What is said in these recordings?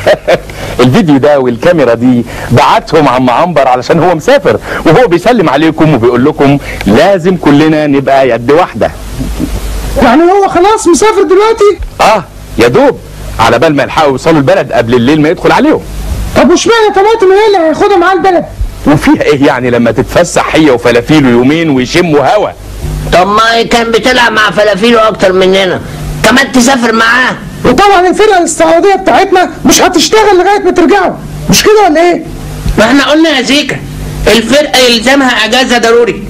الفيديو ده والكاميرا دي بعتهم عم عنبر علشان هو مسافر، وهو بيسلم عليكم وبيقول لكم لازم كلنا نبقى يد واحده. يعني هو خلاص مسافر دلوقتي؟ يا دوب على بال ما يلحقوا يوصلوا البلد قبل الليل ما يدخل عليهم. طب واشمعنى طماطم هي اللي هياخدها معاه البلد؟ وفيها ايه يعني لما تتفسح هي وفلافيله يومين ويشموا هوا؟ طب ما كان بتلعب مع فلافيله اكتر مننا، كمان تسافر معاه. وطبعا الفرقه الاستعراضيه بتاعتنا مش هتشتغل لغايه ما ترجعوا، مش كده ولا ايه؟ ما احنا قلنا يا زيكا الفرقه يلزمها اجازه ضروري.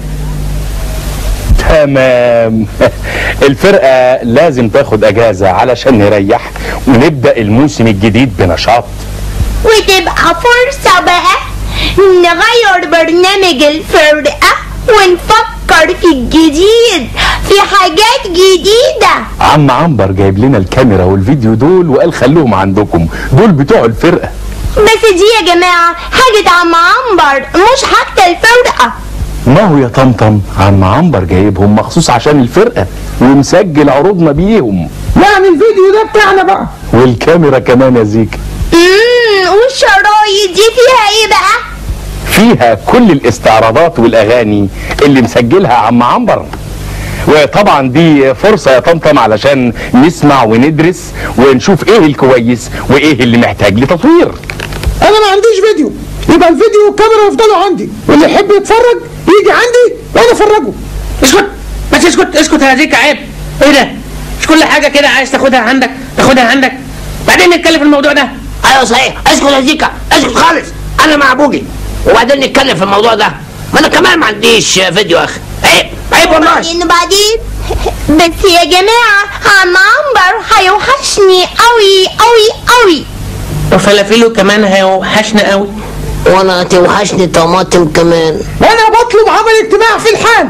تمام. الفرقه لازم تاخد اجازه علشان نريح ونبدا الموسم الجديد بنشاط، وتبقى فرصه بقى نغير برنامج الفرقه ونفكر في الجديد، في حاجات جديدة. عم عنبر جايب لنا الكاميرا والفيديو دول وقال خلوهم عندكم، دول بتوع الفرقة. بس دي يا جماعة حاجة عم عنبر مش حاجة الفرقة. ما هو يا طمطم عم عنبر جايبهم مخصوص عشان الفرقة ومسجل عروضنا بيهم. يعني الفيديو ده بتاعنا بقى والكاميرا كمان يا زيكا. والشرايط دي فيها ايه بقى؟ فيها كل الاستعراضات والاغاني اللي مسجلها عم عنبر، وطبعا دي فرصة يا طمطم علشان نسمع وندرس ونشوف ايه الكويس وايه اللي محتاج لتطوير. انا ما عنديش فيديو، يبقى الفيديو والكاميرا يفضلوا عندي، واللي يحب يتفرج يجي عندي وانا افرجه. اسكت بس، اسكت يا زيكا، عيب. ايه ده؟ مش كل حاجة كده عايز تاخدها عندك بعدين نتكلم في الموضوع ده. ايوه صحيح، اسكت يا زيكا، اسكت خالص، انا مع ابوجي وبعدين نتكلم في الموضوع ده. ما انا كمان ما عنديش فيديو يا اخي، عيب والله. بعدين بس يا جماعة عم عنبر هيوحشني قوي. وفلافيله كمان هيوحشنا قوي. وانا هتوحشني طماطم كمان. وانا بطلب عمل اجتماع في الحال.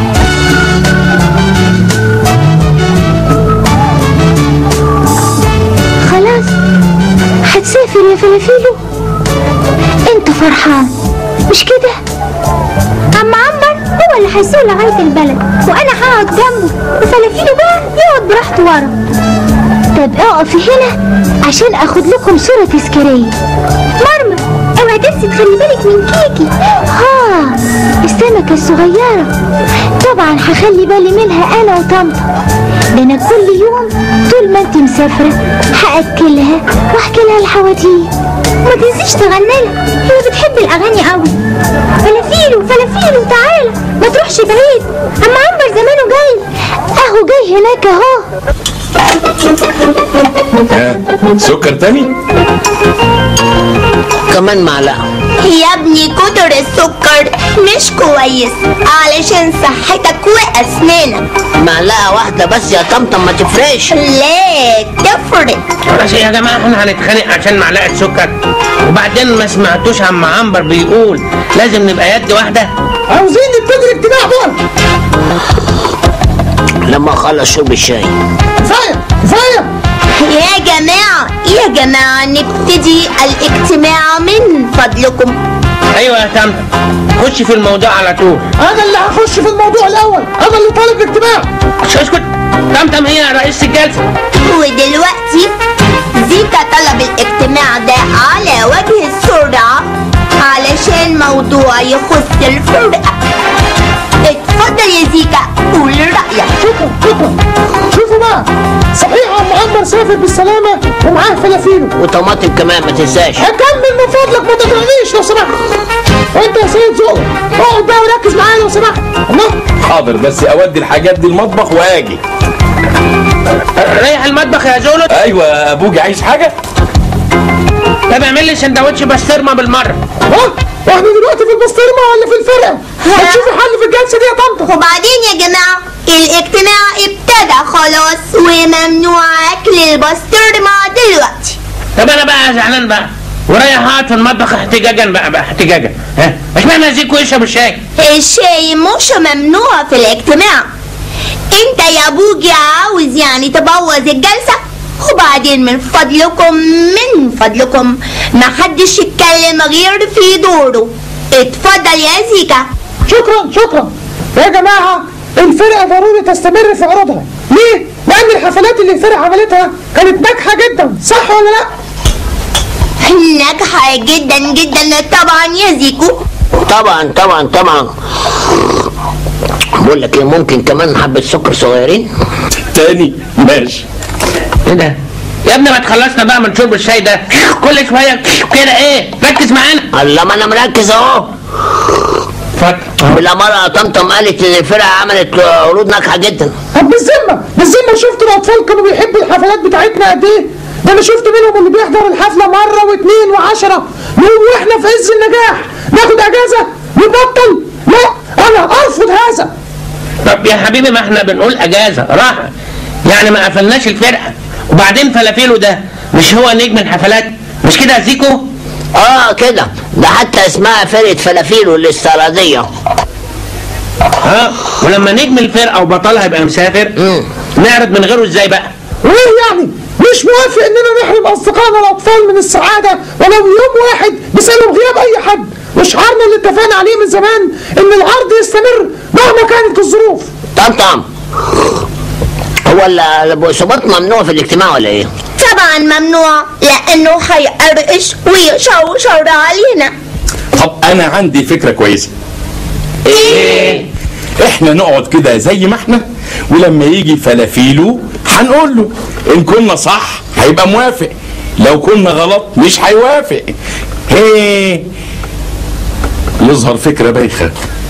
خلاص هتسافر يا فلافيلو؟ انت فرحان مش كده؟ عم عنبر هو اللي هيسوق لغايه البلد وانا هقعد جنبه، وفلافيلو بقى يقعد براحته ورا. طب اقفي هنا عشان اخد لكم صوره تذكاريه. مرمى اوعي تنسي تخلي بالك من كيكي. السمكه الصغيره طبعا هخلي بالي منها انا وطنطا. ده انا كل يوم طول ما انت مسافره هاكلها واحكي لها الحواديت. ما تنسيش تغنيلها، هي بتحب الاغاني قوي. فلافيلو تعالى ما تروحش بعيد، عم عنبر زمانه جاي اهو، جاي هناك اهو. سكر تاني؟ كمان معلقة. يا ابني كتر السكر مش كويس علشان صحتك واسنانك. معلقة واحدة بس يا طمطم ما تفرقش. لا تفرق. خلاص يا جماعة احنا هنتخانق عشان معلقة سكر؟ وبعدين ما سمعتوش عم عنبر بيقول لازم نبقى يد واحدة؟ عاوزين نبتدي الاجتماع بقى لما اخلص شرب الشاي. كفاية يا جماعة نبتدي الاجتماع من فضلكم. ايوه يا طمطم خش في الموضوع على طول. انا اللي هخش في الموضوع الاول، انا اللي طالب الاجتماع. اسكت، طمطم هي رئيس الجلسة. ودلوقتي زيكا طلب الاجتماع ده على وجه السرعة علشان موضوع يخص الفرقة. اتفضل يا زيكا قول رأيك. شكرا. شوفوا بقى، صحيح عم عنبر سافر بالسلامة ومعاه فلافيله وطماطم كمان ما تنساش. هكمل من فضلك ما تقطعنيش لو سمحت. وانت يا سيد ذوق اقعد بقى وركز معايا لو سمحت. حاضر، بس اودي الحاجات دي المطبخ واجي. رايح المطبخ يا زولو؟ ايوه ابوجي عايز حاجة؟ طب اعمل لي سندوتش بسطرمة بالمرة. احنا دلوقتي في البسطرمة ولا في الفرقة؟ هتشوفي حل في الجلسة دي يا طنطا. وبعدين يا جماعة الاجتماع ابتدى خلاص وممنوع اكل البسطرمة دلوقتي. طب انا بقى زعلان بقى ورايح اقعد في المطبخ احتجاجا بقى احتجاجا. اشمعنى زيكو يشرب الشاي؟ الشاي مش ممنوع في الاجتماع. انت يا ابوجي عاوز يعني تبوظ الجلسة؟ وبعدين من فضلكم ما حدش يتكلم غير في دوره. اتفضل يا زيكا. شكرا يا جماعة، الفرقة ضروري تستمر في عروضها. ليه؟ لأن الحفلات اللي الفرقة عملتها كانت ناجحة جدا، صح ولا لا؟ ناجحة جدا جدا طبعا يا زيكو. طبعا طبعا طبعا. بقول لك ايه، ممكن كمان حبة سكر صغيرين؟ تاني ماشي. ايه ده يا ابني؟ ما تخلصنا بقى من شرب الشاي ده كل شويه كده. ايه ركز معانا. الله، ما انا مركز اهو. اتفضل. بالاماره يا طمطم قالت ان الفرقه عملت عروض ناجحه جدا. طب بالذمة شفت الأطفال كانوا بيحبوا الحفلات بتاعتنا قد إيه؟ ده أنا شفت منهم اللي بيحضر الحفلة مرة واثنين وعشرة، وإحنا في عز النجاح ناخد أجازة نبطل؟ لا، أنا أرفض هذا. طب يا حبيبي، ما احنا بنقول اجازه راحه، يعني ما قفلناش الفرقه. وبعدين فلافيلو ده مش هو نجم الحفلات؟ مش كده يا زيكو؟ كده، ده حتى اسمها فرقه فلافيلو الاستعراضيه. ولما نجم الفرقه وبطلها يبقى مسافر، نعرض من غيره ازاي بقى؟ وإيه يعني؟ مش موافق إننا نحرم أصدقائنا الأطفال من السعادة ولو يوم واحد بسبب غياب أي حد، وشعارنا اللي اتفقنا عليه من زمان إن العرض يستمر مهما كانت الظروف. طمطم، هو البقسماط ممنوع في الاجتماع ولا ايه؟ طبعا ممنوع، لأنه هيقرقش ويشوشر علينا. طب انا عندي فكرة كويسة. ايه؟ احنا نقعد كده زي ما احنا، ولما يجي فلافيلو هنقول له ان كنا صح هيبقى موافق، لو كنا غلط مش هيوافق. ايه؟ يظهر فكرة بايخة.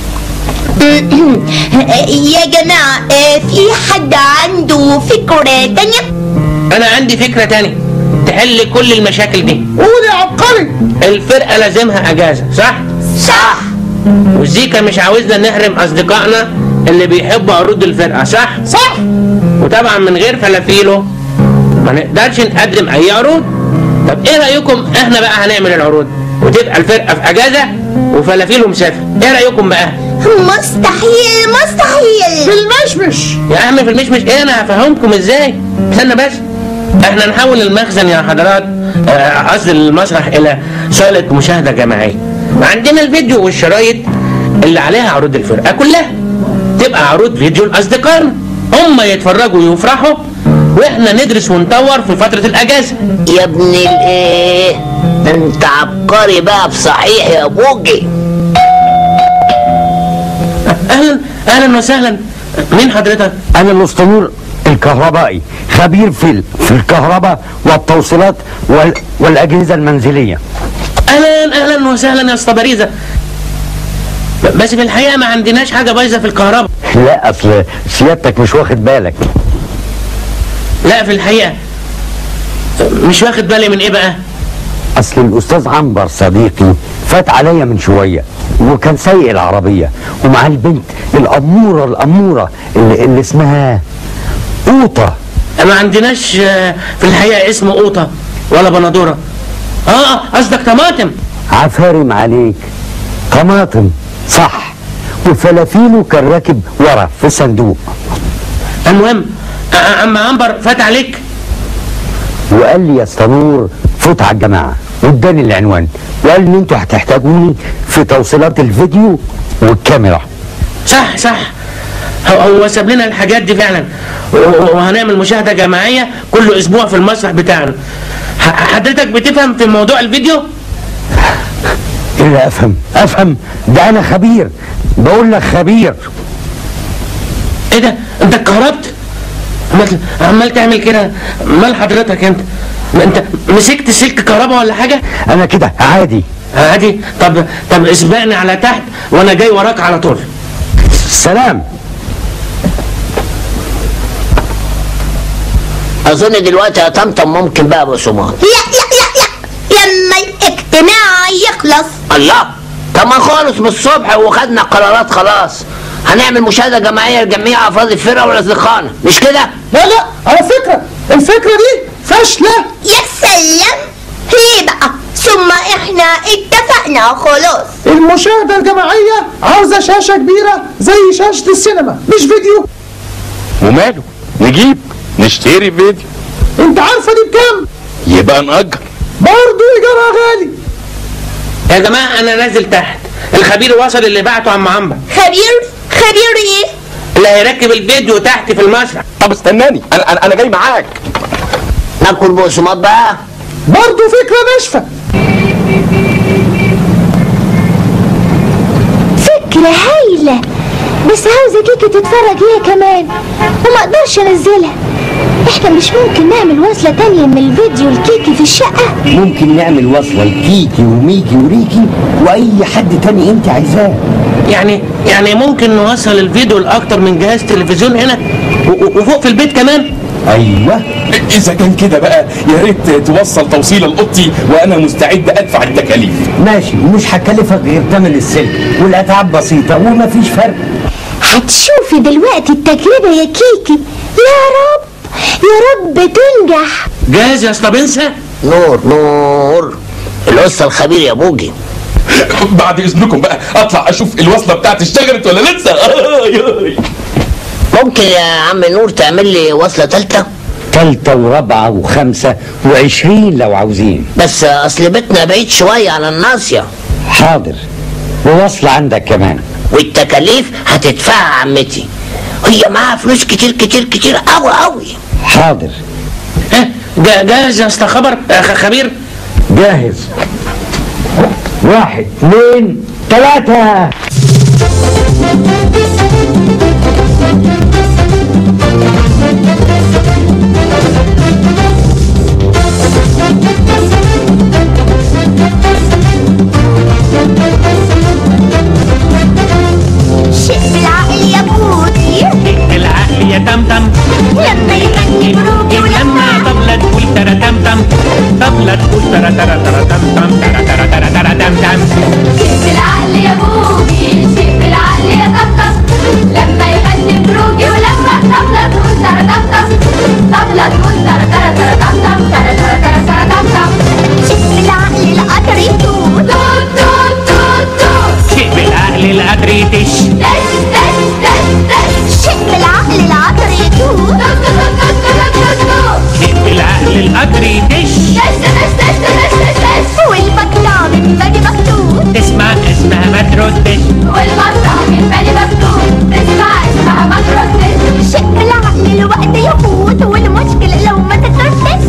يا جماعة، في حد عنده فكرة تانية؟ انا عندي فكره تانية تحل كل المشاكل دي. قول يا عبقري. الفرقه لازمها اجازه، صح؟ صح. وزيكا مش عاوزنا نحرم اصدقائنا اللي بيحبوا عروض الفرقه، صح؟ صح. وطبعا من غير فلافيلو ما نقدرش نقدم اي عروض. طب ايه رايكم احنا بقى هنعمل العروض وتبقى الفرقه في اجازه وفلافيلو مسافر؟ ايه رايكم بقى؟ مستحيل مستحيل. بالمشمش. يا عم في المشمش ايه؟ انا هفهمكم ازاي. استنى بس. احنا نحول المخزن يا حضرات، قصدي المسرح، الى صالة مشاهدة جماعية. عندنا الفيديو والشرايط اللي عليها عروض الفرقة كلها، تبقى عروض فيديو لاصدقائنا، هم يتفرجوا ويفرحوا، واحنا ندرس ونطور في فترة الاجازة. يا ابن الايه، انت عبقري بقى بصحيح يا بوجي. اهلا اهلا وسهلا. مين حضرتك؟ أنا الأسطنور الكهربائي، خبير في الكهرباء والتوصيلات والأجهزة المنزلية. اهلا اهلا وسهلا يا اسطى باريزة. بس في الحقيقة ما عندناش حاجة بايظة في الكهرباء. لا، أصل سيادتك مش واخد بالك. لا في الحقيقة مش واخد بالي من ايه بقى؟ أصل الأستاذ عنبر صديقي فات عليا من شوية وكان سايق العربية ومع البنت الأمورة اللي اسمها قوطة. ما عندناش في الحقيقة اسم قوطة ولا بندورة. قصدك طماطم. عفارم عليك، طماطم صح. وفلافيلو كان راكب ورا في الصندوق. المهم اما عنبر فات عليك وقال لي يا اسطنور فوت على الجماعة، واداني العنوان وقال ان انتوا هتحتاجوني في توصيلات الفيديو والكاميرا. صح صح، هو ساب لنا الحاجات دي فعلا، وهنعمل مشاهدة جماعية كل اسبوع في المسرح بتاعنا. حضرتك بتفهم في موضوع الفيديو؟ ايه اللي افهم؟ ده انا خبير، بقول لك خبير. ايه ده؟ انت اتكهربت؟ عمال تعمل كده، مال حضرتك انت مسكت سلك كهرباء ولا حاجة؟ انا كده عادي. طب اسبقني على تحت وانا جاي وراك على طول. سلام. اظن دلوقتي يا طمطم ممكن بقى بقسماط. لا لما الاجتماع يخلص. الله، طب ما خالص من الصبح وخدنا قرارات خلاص. هنعمل مشاهدة جماعية لجميع افراد الفرقة والاصدقائنا، مش كده؟ لا على فكرة الفكرة دي فاشلة. يا سلام، ليه بقى؟ ثم احنا اتفقنا خلاص. المشاهدة الجماعية عاوزة شاشة كبيرة زي شاشة السينما، مش فيديو. وماله، نشتري فيديو. انت عارفة دي بكام؟ يبقى نأجر. برضه ايجارها غالي. يا جماعة انا نازل تحت، الخبير وصل اللي بعته عم عنبر. خبير ايه؟ اللي هيركب الفيديو تحت في المسرح. طب استناني، انا جاي معاك. ناكل بقسماط بقى. برضه فكرة ناشفة. فكرة هايلة، بس عاوزة كيكي تتفرج هي كمان وما اقدرش انزلها. احنا مش ممكن نعمل وصلة تانية من الفيديو لكيكي في الشقة؟ ممكن نعمل وصلة لكيكي وميكي وريكي واي حد تاني انت عايزاه. يعني ممكن نوصل الفيديو لاكتر من جهاز تلفزيون هنا وفوق في البيت كمان. ايوه، اذا كان كده بقى يا ريت توصل توصيله لاوضتي وانا مستعد ادفع التكاليف. ماشي، ومش هكلفك غير تمن السلك والاتعاب بسيطة ومفيش فرق. هتشوفي دلوقتي التجربة يا كيكي. يا رب يا رب تنجح. جاهز يا اسطى بنسى؟ نور القصة الخبير يا بوجي. بعد اذنكم بقى اطلع اشوف الوصله بتاعتي اشتغلت ولا لسه. ممكن يا عم نور تعمل لي وصلة تالتة؟ تالتة ورابعة وخمسة وعشرين لو عاوزين. بس اصل بيتنا بعيد شوية على الناصية. حاضر، ووصل عندك كمان. والتكاليف هتدفعها عمتي، هي معاها فلوس كتير كتير كتير قوي قوي. حاضر. جاهز يا اسطى خبير؟ جاهز. 1 2 3. شق بالعقل يا بوجي، شق العقل يا تمتم، لما يغني بروجي ولما طبلة تقول ترى تمتم، طبلة تقول ترى ترى ترى تمتم ترى ترى ترى ترى تمتم. شق بالعقل يا بوجي، شق بالعقل يا طبطب، لما يغني بروجي ولما طبلة تقول ترى طبطب، طبلة تقول ترى ترى ترى طبطب ترى ترى ترى ترى طبطب. شق بالعقل القطر يتوت توت توت توت توت، شق بالعقل القدر يتش، دش دش دش دش. شق بالعقل القطر يتوت توت توت توت توت توت توت، شق بالعقل القدر يتش. دش دش دش دش دش دش. والبطة من بالي مكتوب، اسمها ما تردش، والبطة من بالي مكتوب، تسمع اسمها ما تردش. شق بالعقل الوقت يفوت والمشكلة لو ما تتردش.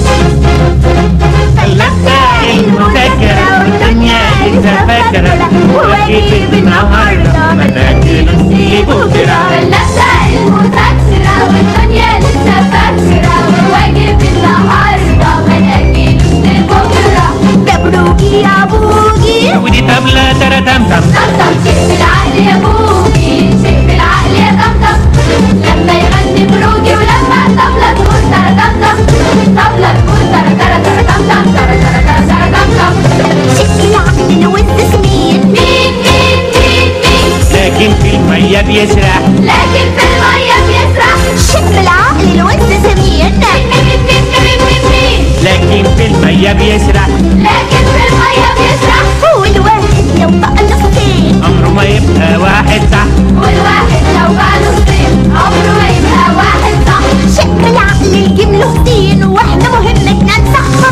فلسفة المذاكرة والدنيا لسه فاكرة، وواجب النهاردة مناكل بكرة. فلسفة المذاكرة والدنيا لسه فاكرة، وواجب النهاردة مناكل بكرة. ده بروجي يا بوجي، ودي طبلة ترى تمتم، طمطم. شق بالعقل يا بوجي، شق بالعقل يا طمطم، لما يغني بروجي ولما الطبلة تقول ترى طمطم، طبلة تقول ترى ترى ترى طمطم ترى ترى ترى ترى طمطم. شق العقل الوز مين مين مين مين مين، لكن في المية بيسرح، لكن في المية بيسرح. شق العقل الوز مين مين مين مين مين مين مين، لكن في المية بيسرح، لكن في المية بيسرح. والواحد لو بقى نصفين عمره ما يبقى واحد صح، والواحد لو بقى نصين عمره ما يبقى واحد صح. شق العقل الجيم له سين واحنا مهمتنا نصحح.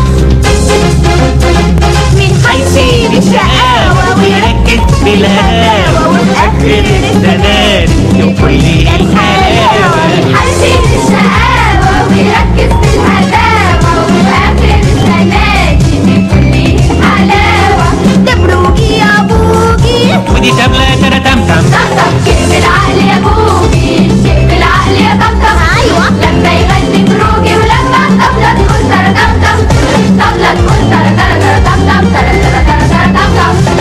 مين هيسيب الشقاوة ويركز في الهداوة وفي آخر الزمان وكل الحلاوة. مين هيسيب الشقاوة ويركز في الهداوة وفي آخر الزمان كل الحلاوة. ده بروجي يا بوجي، ودي طبلة ترى تمتم، طمطم. شق بالعقل يا بوجي، شق بالعقل يا طمطم. ايوه، لما يغني بروجي ولما الطبلة تقول ترى طمطم، طبلة تقول ترى ترى ترى طمطم ترى ترى ترى ترى طمطم.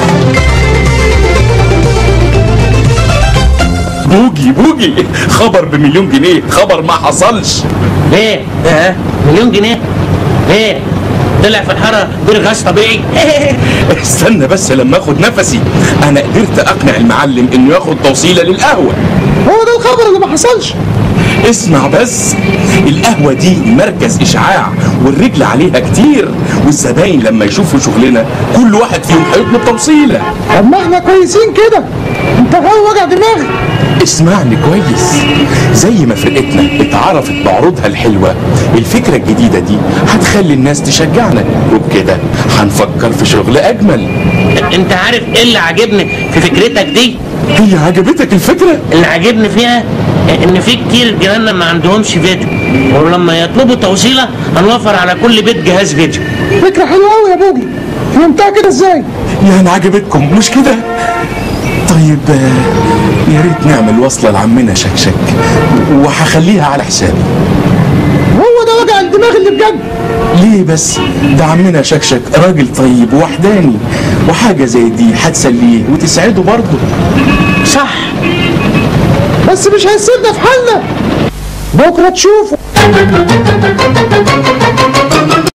بوجي خبر ب1,000,000 جنيه، خبر ما حصلش. ليه؟ مليون جنيه؟ ليه؟ طلع في الحارة بير غاز طبيعي؟ استنى بس لما اخد نفسي. انا قدرت اقنع المعلم انه ياخد توصيله للقهوه. هو ده الخبر اللي ما حصلش. اسمع بس، القهوة دي مركز إشعاع والرجل عليها كتير، والزباين لما يشوفوا شغلنا كل واحد فيهم هيطلب توصيلة. طب ما احنا كويسين كده، انت غاوي وجع دماغ. اسمعني كويس، زي ما فرقتنا اتعرفت بعروضها الحلوة، الفكرة الجديدة دي هتخلي الناس تشجعنا، وبكده هنفكر في شغل أجمل. انت عارف ايه اللي عاجبني في فكرتك دي؟ هي عجبتك الفكرة؟ اللي عاجبني فيها ان في كتير جيراننا ما عندهمش فيديو، ولما يطلبوا توصيله هنوفر على كل بيت جهاز فيديو. فكرة حلوة قوي يا بوجي. فهمتها كده ازاي؟ يعني عجبتكم مش كده؟ طيب يا ريت نعمل وصلة لعمنا شكشك وهخليها على حسابي. هو ده وجع الدماغ اللي بجد؟ ليه بس؟ ده عمنا شكشك راجل طيب ووحداني، وحاجة زي دي هتسليه وتسعده برضه. صح، بس مش هيسيبنا في حالنا، بكره تشوفوا.